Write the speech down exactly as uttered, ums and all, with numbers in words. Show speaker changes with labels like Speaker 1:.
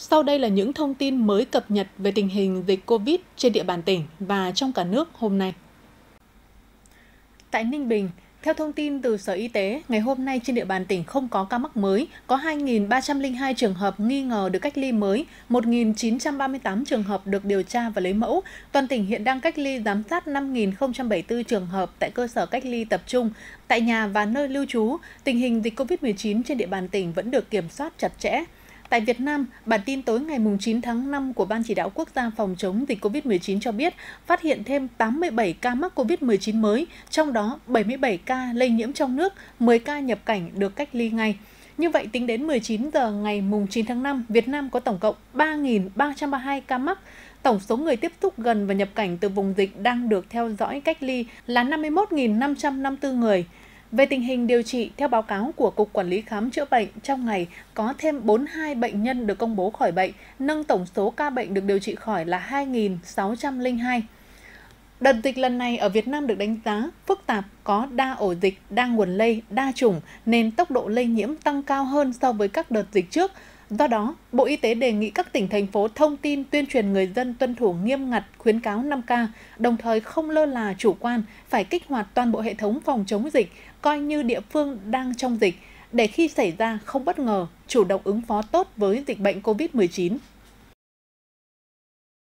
Speaker 1: Sau đây là những thông tin mới cập nhật về tình hình dịch Covid trên địa bàn tỉnh và trong cả nước hôm nay. Tại Ninh Bình, theo thông tin từ Sở Y tế, ngày hôm nay trên địa bàn tỉnh không có ca mắc mới, có hai nghìn ba trăm lẻ hai trường hợp nghi ngờ được cách ly mới, một nghìn chín trăm ba mươi tám trường hợp được điều tra và lấy mẫu. Toàn tỉnh hiện đang cách ly giám sát năm nghìn không trăm bảy mươi tư trường hợp tại cơ sở cách ly tập trung, tại nhà và nơi lưu trú. Tình hình dịch Covid mười chín trên địa bàn tỉnh vẫn được kiểm soát chặt chẽ. Tại Việt Nam, bản tin tối ngày chín tháng năm của Ban Chỉ đạo Quốc gia phòng chống dịch Covid mười chín cho biết phát hiện thêm tám mươi bảy ca mắc Covid mười chín mới, trong đó bảy mươi bảy ca lây nhiễm trong nước, mười ca nhập cảnh được cách ly ngay. Như vậy, tính đến mười chín giờ ngày chín tháng năm, Việt Nam có tổng cộng ba nghìn ba trăm ba mươi hai ca mắc. Tổng số người tiếp xúc gần và nhập cảnh từ vùng dịch đang được theo dõi cách ly là năm mươi mốt nghìn năm trăm năm mươi tư người. Về tình hình điều trị, theo báo cáo của Cục Quản lý Khám chữa bệnh, trong ngày có thêm bốn mươi hai bệnh nhân được công bố khỏi bệnh, nâng tổng số ca bệnh được điều trị khỏi là hai nghìn sáu trăm lẻ hai. Đợt dịch lần này ở Việt Nam được đánh giá phức tạp, có đa ổ dịch, đa nguồn lây, đa chủng nên tốc độ lây nhiễm tăng cao hơn so với các đợt dịch trước. Do đó, Bộ Y tế đề nghị các tỉnh, thành phố thông tin tuyên truyền người dân tuân thủ nghiêm ngặt khuyến cáo năm K, đồng thời không lơ là chủ quan, phải kích hoạt toàn bộ hệ thống phòng chống dịch, coi như địa phương đang trong dịch, để khi xảy ra không bất ngờ, chủ động ứng phó tốt với dịch bệnh Covid mười chín.